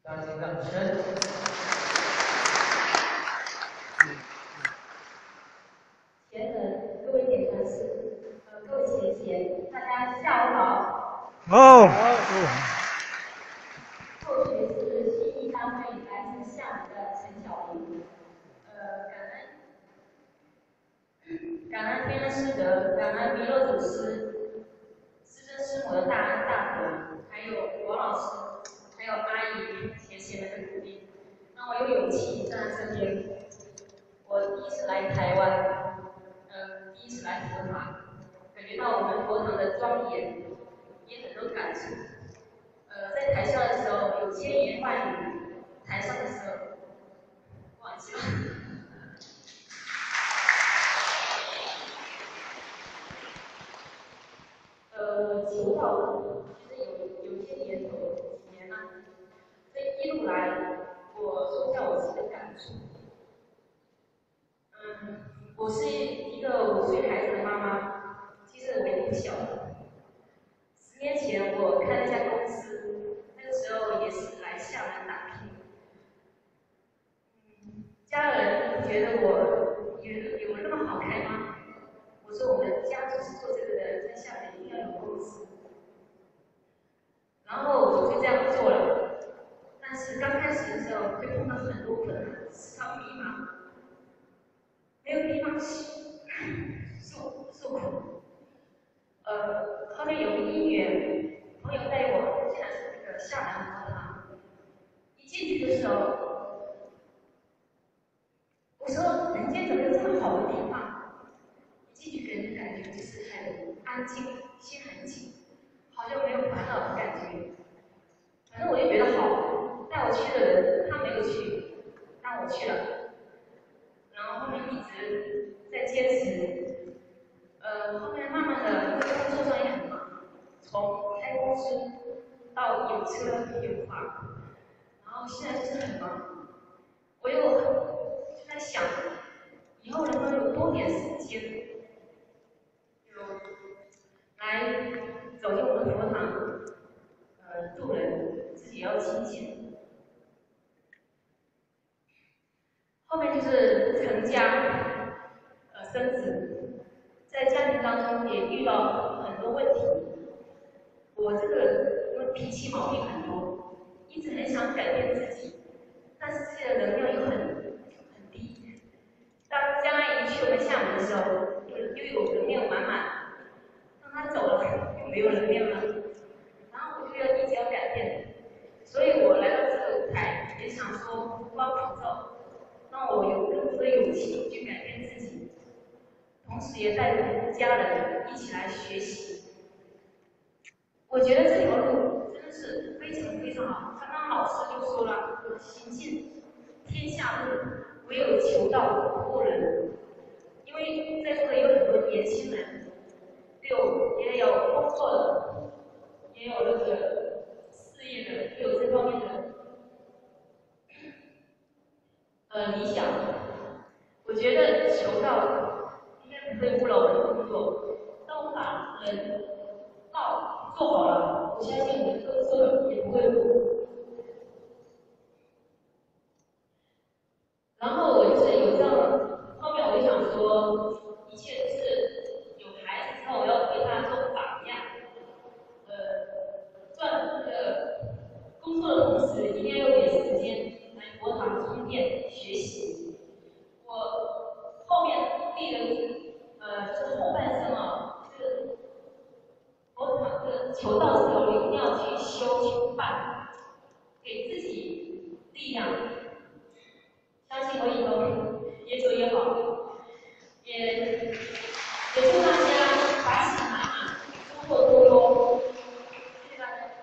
大家掌声。 前人，各位点传师，各位贤贤，大家下午好。 好。 后学是新义单位来自厦门的陈小玲。感恩天恩师德，感恩弥勒祖师、师尊师母的大恩大德，还有王老师，还有阿姨、贤贤们的鼓励，让我有勇气站在这边。我第一次来台湾，第一次来佛堂，感觉到我们佛堂的庄严，也很多感触。在台下的时候有千言万语，台上的时候忘记了。我求道其实有些年头几年了，这一路来，我说一下我自己的感触。我是一个5岁孩子的妈妈，其实我也不小了。10年前我开了一家公司，那个时候也是来厦门打拼。家人觉得我有那么好开吗？我说我们家族是做这个的，在厦门一定要有公司。然后我就这样做了，但是刚开始的时候会碰到很多困难，时常迷茫，没有地方受苦。后面有个因缘，朋友带我进来是那个厦门佛堂，一进去的时候，我说人间怎么有这么好的地方？一进去给人的感觉就是很安静，心很静，好像没有烦恼的感觉。反正我就觉得好，带我去的人他没有去，让我去了，然后后面一直在坚持，后面慢慢的在工作上也很忙，从开公司到有车有房，然后现在就是很忙，我就在想，以后能不能有多点时间，就来走进我们佛堂，度人，自己要清净。后面就是成家，生子，在家庭当中也遇到很多问题。我这个人因为脾气毛病很多，一直很想改变自己，但是自己的能量又很低。当江阿姨去我们厦门的时候，又有能量满满，当她走了又没有能量了，然后我就一直要改变，所以我来到这个舞台，也想说福光普照。让我有更多的勇气去改变自己，同时也带着家人一起来学习。我觉得这条路真的是非常非常好。刚刚老师就说了，行尽天下路，唯有求道不渡人。因为在座的有很多年轻人，也有工作的，也有那个事业的，也有这方面的理想。我觉得求道应该不会误了我们的工作。当我们把道做好了，我相信我们的工作也不会误。然后我就是有这样，后面我就想说，一切都是有孩子之后，我要对他做榜样。赚那个工作的同时，一定要有点时间来佛堂充电学习。我后面立的就是后半生啊，这个佛堂这个求道这条路一定要去修办，给自己力量。相信我以后越做越好，也祝大家法喜满满，收获多多。谢谢大家。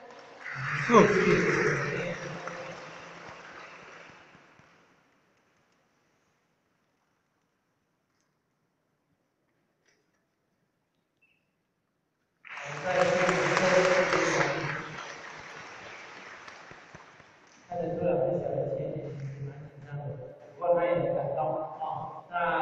看得出来，很小的谢谢，蛮紧张的，不过他也很感动啊。那